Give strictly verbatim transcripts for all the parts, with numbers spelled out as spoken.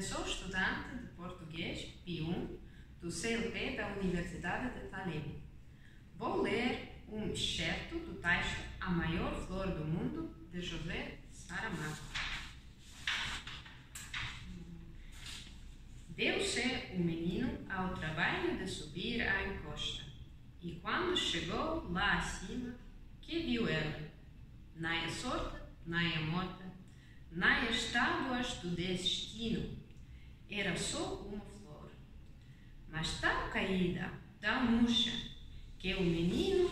sou estudante de português P um do C L P da Universidade de Tallinn. Vou ler um excerto do texto A Maior Flor do Mundo, de José Saramago. Deu-se o menino ao trabalho de subir a encosta, e quando chegou lá acima, que viu ela? Nem a sorte, nem a morte, nem as tábuas do destino, era só uma flor, mas tão caída, tão murcha, que o menino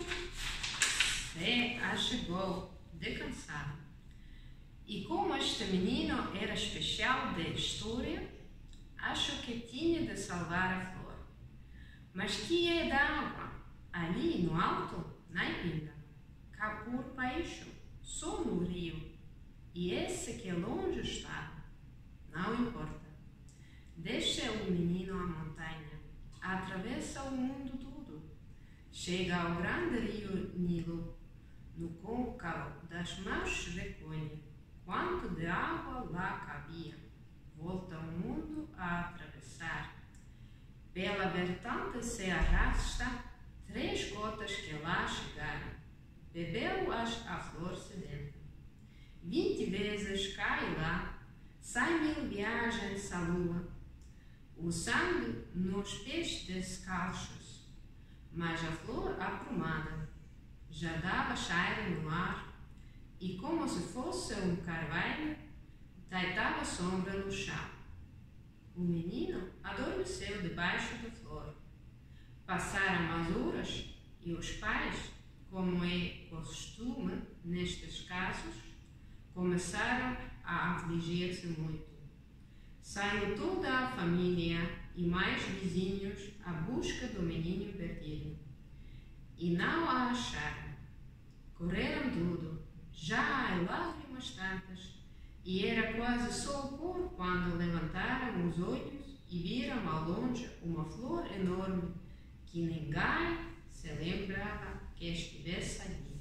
se achegou de cansado. E como este menino era especial de história, acho que tinha de salvar a flor. Mas que é da água? Ali no alto, nem pinga. Cá por baixo, só no rio. E esse que longe está, não importa. Deixa o menino a montanha, atravessa o mundo todo. Chega ao grande rio Nilo, no côncavo das mãos recolhe quanto de água lá cabia. Volta o mundo a atravessar. Pela vertente se arrasta três gotas que lá chegaram. Bebeu-as a flor sedenta. Vinte vezes cai lá, sai mil viagens à lua. O sangue nos pés descalços, mas a flor aprumada já dava cheiro no ar e, como se fosse um carvalho, deitava sombra no chão. O menino adormeceu debaixo da flor. Passaram as horas e os pais, como é costume nestes casos, começaram a afligir-se muito. Saiu toda a família e mais vizinhos à busca do menino perdido. E não a acharam. Correram tudo, já há lágrimas tantas, e era quase só o pôr quando levantaram os olhos e viram ao longe uma flor enorme que ninguém se lembrava que estivesse ali.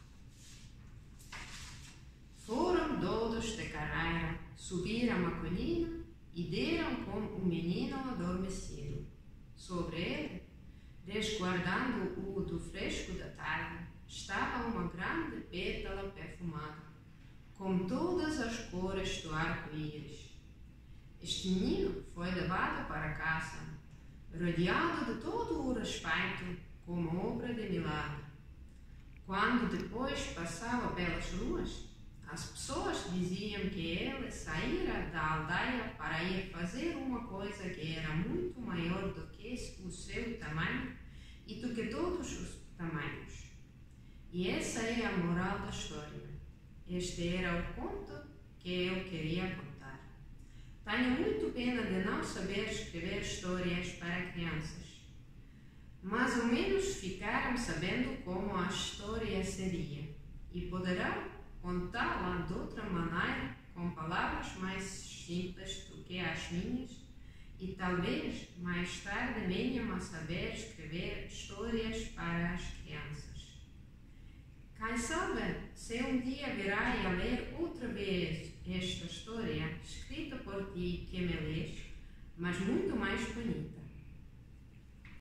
Foram todos de carreira, subiram a colina e deram com o menino adormecido. Sobre ele, resguardando-o do fresco da tarde, estava uma grande pétala perfumada, com todas as cores do arco-íris. Este menino foi levado para casa, rodeado de todo o respeito, como obra de milagre. Quando depois passava pelas ruas, as pessoas diziam que ele saíra da aldeia para ir fazer uma coisa que era muito maior do que o seu tamanho e do que todos os tamanhos. E essa é a moral da história. Este era o conto que eu queria contar. Tenho muito pena de não saber escrever histórias para crianças. Mais ou menos ficaram sabendo como a história seria e poderão contá-la de outra maneira, com palavras mais simples do que as minhas, e talvez mais tarde venham a saber escrever histórias para as crianças. Quem sabe se um dia virei a ler outra vez esta história, escrita por ti que me lês, mas muito mais bonita.